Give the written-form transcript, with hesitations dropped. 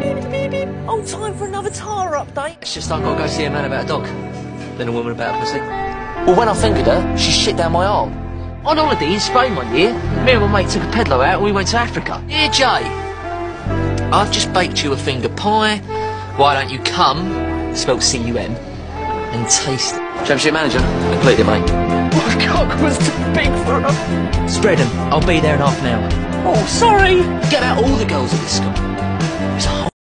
Oh, time for another Tara update. It's just I've got to go see a man about a dog, then a woman about a pussy. Well, when I fingered her, she shit down my arm. On holiday in Spain one year, me and my mate took a pedalo out and we went to Africa. Here, Jay, I've just baked you a finger pie. Why don't you come, spelled C-U-M, and taste it? Championship manager, completely, mate. My cock was too big for her. Spread 'em. I'll be there in half an hour. Oh, sorry. Get out all the girls at this school. There's a whole